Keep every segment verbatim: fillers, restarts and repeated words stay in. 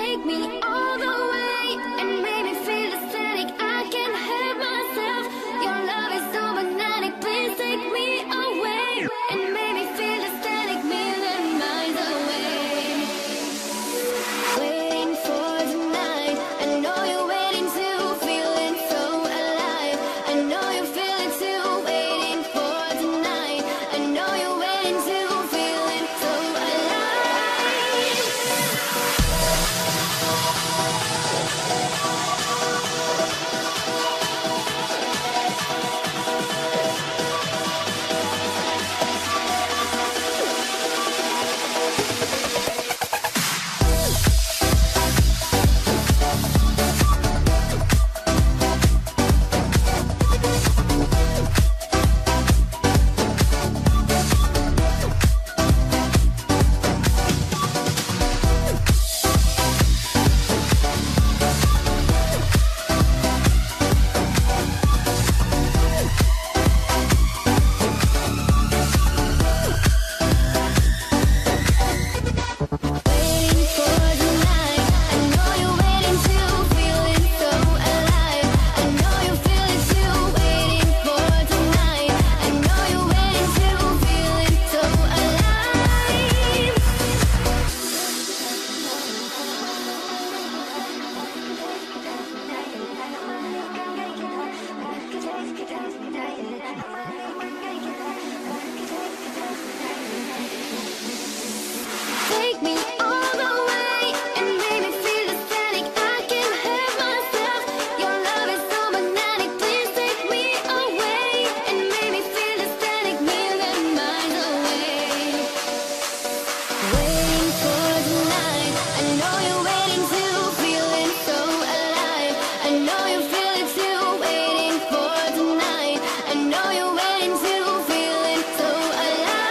Take me all the way and make me feel ecstatic. I can't help myself. Your love is so magnetic. Please take me away and make me feel ecstatic. Million miles away. Waiting for tonight. I know you're waiting too. Feeling so alive. I know you feel it too. Waiting for tonight. I know you're waiting too. Feeling so alive. Take me all the way and make me feel ecstatic. I can't help myself. Your love is so magnetic. Please take me away and make me feel ecstatic. Million miles away. Waiting for tonight. I know you're waiting too. Feeling so alive. I know you feel it too. Waiting for tonight. I know you're waiting too. Feeling so alive.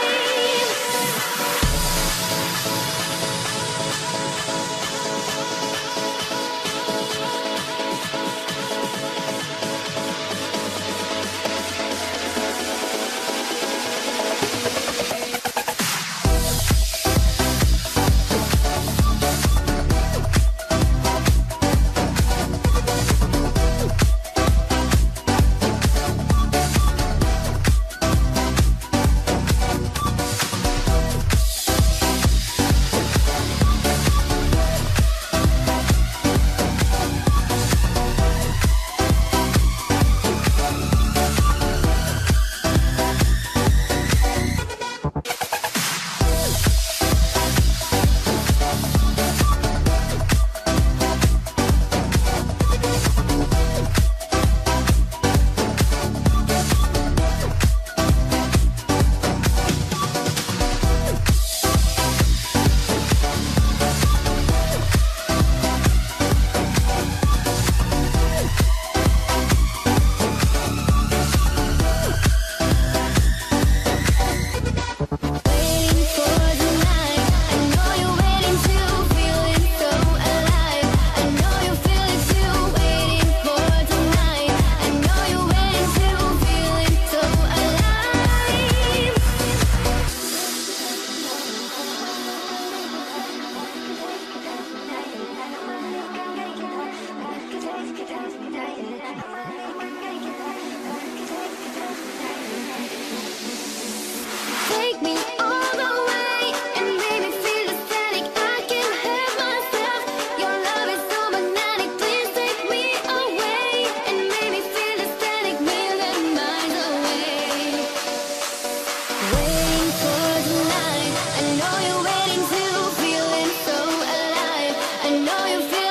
Waiting for tonight. I know you're waiting too. Feeling so alive. I know you feel it too. Waiting for tonight. I know you're waiting too. Feeling so alive. Take me all the way and make me feel ecstatic. I can't help myself. Your love is so magnetic. Please take me away and make me feel ecstatic. Million miles away. Waiting for tonight. I know you're waiting too. Feeling so alive. I know you feel